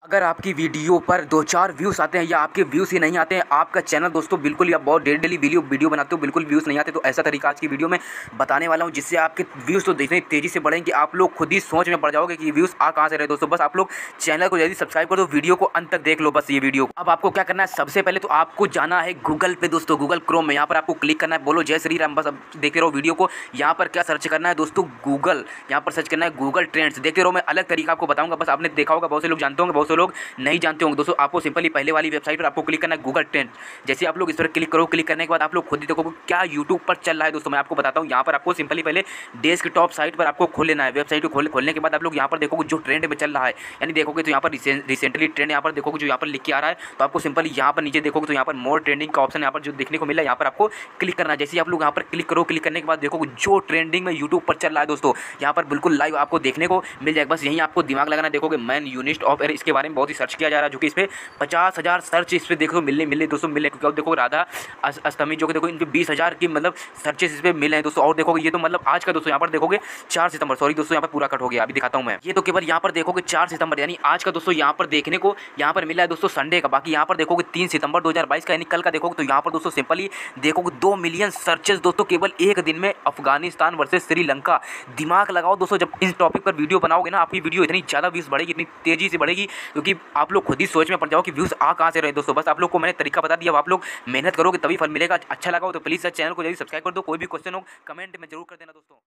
अगर आपकी वीडियो पर 2-4 व्यूज़ आते हैं या आपके व्यूज़ ही नहीं आते हैं, आपका चैनल दोस्तों बिल्कुल या बहुत डेली वीडियो बनाते हो, बिल्कुल व्यूज़ नहीं आते, तो ऐसा तरीका आज की वीडियो में बताने वाला हूँ जिससे आपके व्यूज़ तो इतनी तेज़ी से बढ़ेंगे कि आप लोग खुद ही सोच में पड़ जाओगे कि व्यूज़ आ कहाँ से रहे। दोस्तों बस आप लोग चैनल को जल्दी सब्सक्राइब कर दो, वीडियो को अंत तक देख लो बस ये वीडियो। अब आपको क्या करना है, सबसे पहले तो आपको जाना है गूगल पे दोस्तों, गूगल क्रोम में। यहाँ पर आपको क्लिक करना है, बोलो जय श्री राम। बस अब देखते रहो वीडियो को। यहाँ पर क्या सर्च करना है दोस्तों, गूगल। यहाँ पर सर्च करना है गूगल ट्रेंड्स। देखते रहो, मैं अलग तरीका आपको बताऊँगा। बस आपने देखा होगा, बहुत से लोग जानते होंगे, बहुत से लोग नहीं जानते होंगे। दोस्तों आपको सिंपली पहले वाली वेबसाइट पर आपको क्लिक करना है गूगल ट्रेंड। जैसे आप लोग इस पर क्लिक करो, क्लिक करने के बाद आप लोग खुद ही देखोगे क्या यूट्यूब पर चल रहा है। दोस्तों मैं आपको बताता हूँ, यहाँ पर आपको सिंपली पहले डेस्कटॉप साइट पर आपको खोल लेना है। वेबसाइट को खोलने के बाद आप लोग यहाँ पर देखोगे जो ट्रेंड में चल रहा है, यानी देखोगे तो यहाँ पर रिसेंटली ट्रेंड यहाँ पर देखोगे जो यहाँ पर लिख के आ रहा है, तो आपको सिंपली यहाँ पर नीचे देखोगे तो यहाँ पर मोर ट्रेंडिंग का ऑप्शन यहाँ पर जो देखने को मिला है, यहाँ पर आपको क्लिक करना है। जैसे आप लोग यहाँ पर क्लिक करो, क्लिक करने के बाद देखोगे जो ट्रेंडिंग में यूट्यूब पर चल रहा है दोस्तों, यहाँ पर बिल्कुल लाइव आपको देखने को मिल जाएगा। बस यहीं आपको दिमाग लगाना। देखोगे मैन यूनिस्ट ऑफ एयर, इसके बारे में बहुत ही सर्च किया जा रहा है, जो कि इस पर 50,000 सर्च इस पर देखो मिले दोस्तों, मिले। क्योंकि देखो राधा अष्टमी जो कि देखो इनके 20,000 की मतलब सर्चेस इस पर मिले हैं दोस्तों। और देखोगे ये तो मतलब आज का दोस्तों, यहाँ पर देखोगे 4 सितंबर, सॉरी दोस्तों यहाँ पर पूरा कट हो गया, अभी दिखाता हूँ मैं। ये तो केवल यहाँ पर देखोगे 4 सितंबर यानी आज का दोस्तों यहाँ पर देखने को यहाँ पर मिला है दोस्तों संडे का। बाकी यहाँ पर देखोगे 3 सितंबर 2022 का यानी कल का देखोगे तो यहाँ पर दोस्तों सिंपली देखोगे 2 मिलियन सर्चेस दोस्तों केवल एक दिन में, अफगानिस्तान वर्सेस श्रीलंका। दिमाग लगाओ दोस्तों, जब इस टॉपिक पर वीडियो बनाओगे ना, आपकी वीडियो इतनी ज़्यादा व्यूज़ बढ़ेगी, इतनी तेज़ी से बढ़ेगी, क्योंकि आप लोग खुद ही सोच में पड़ जाओ कि व्यूज़ आ कहाँ से रहे। दोस्तों बस आप लोग को मैंने तरीका बता दिया, अब आप लोग मेहनत करोगे तभी फल मिलेगा। अच्छा लगा हो तो प्लीज़ सर चैनल को जल्दी सब्सक्राइब कर दो। कोई भी क्वेश्चन हो कमेंट में जरूर कर देना दोस्तों।